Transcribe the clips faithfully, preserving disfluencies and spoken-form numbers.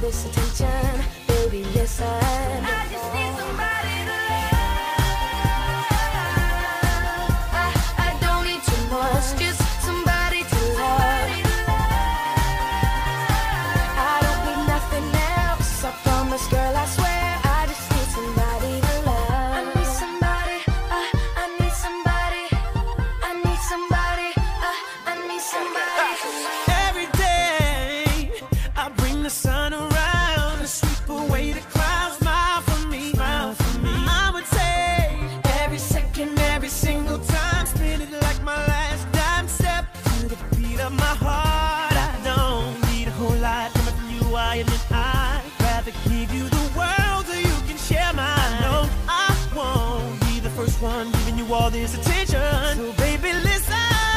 this attention, baby, listen. I just need somebody to love. I, I don't need too much, just somebody to love. I don't need nothing else, I promise, girl, I swear. I just need somebody to love. I need somebody, I, I need somebody. I need somebody, I, I need somebody. Every day I bring the sun around to sweep away the clouds. Smile for me, smile for me. I would say every second, every single time, spin it like my last dime. Step to the beat of my heart. I don't need a whole lot coming from you. I admit I'd rather give you the world so you can share mine. No, I won't be the first one giving you all this attention. So baby, listen.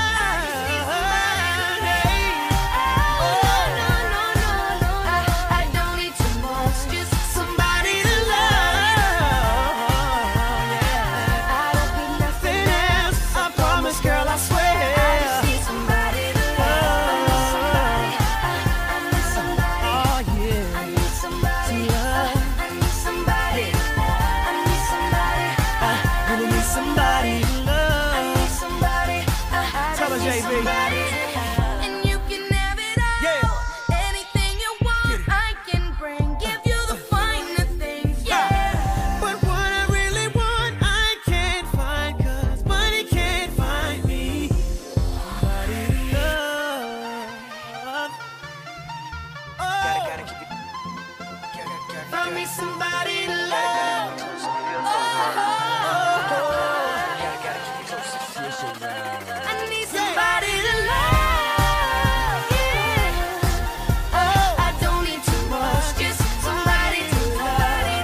And you can have it all. Yeah. Anything you want, I can bring. Give you the finer things, yeah. But what I really want, I can't find, 'cause money can't find me. Somebody to love. Oh. Gotta, gotta keep it. Gotta, gotta, find me somebody to love. Oh. Oh. Gotta, gotta keep it close. I need somebody to love, yeah. Oh, I don't need too much, just somebody to love.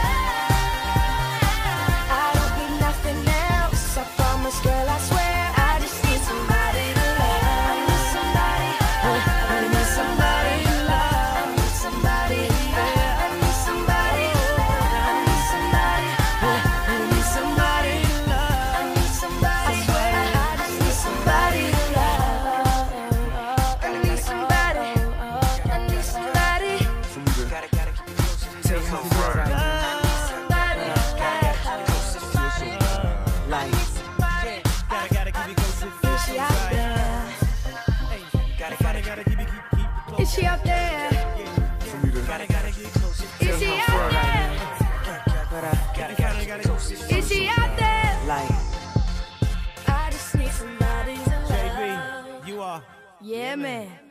I don't need nothing else, I promise, girl, I swear. I just need somebody to love. I need somebody, I need somebody to love. I need somebody, I need somebody, I need somebody, I need somebody to love. I need somebody, I swear. I just need somebody to love. I need somebody, I need somebody. Gotta, gotta keep it close. Take my I need somebody, like, gotta, gotta keep it close. is she out there? Gotta, gotta, gotta keep it, keep, keep it close. Is she out there? Gotta, gotta get close. Is she out there? Gotta, gotta, gotta close. Is she out there? Like, I just need somebody to love. J B, you are. Yeah, man.